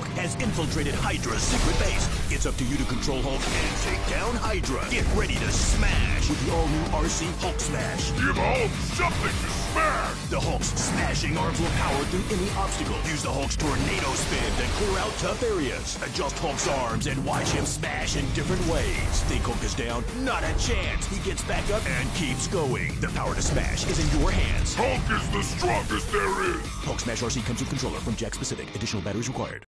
has infiltrated Hydra's secret base. It's up to you to control Hulk and take down Hydra. Get ready to smash with the all-new RC Hulk Smash. Give Hulk something to smash! The Hulk's smashing arms will power through any obstacle. Use the Hulk's tornado spin to clear out tough areas. Adjust Hulk's arms and watch him smash in different ways. Think Hulk is down? Not a chance. He gets back up and keeps going. The power to smash is in your hands. Hulk is the strongest there is! Hulk Smash RC comes with controller from Jack Specific. Additional batteries required.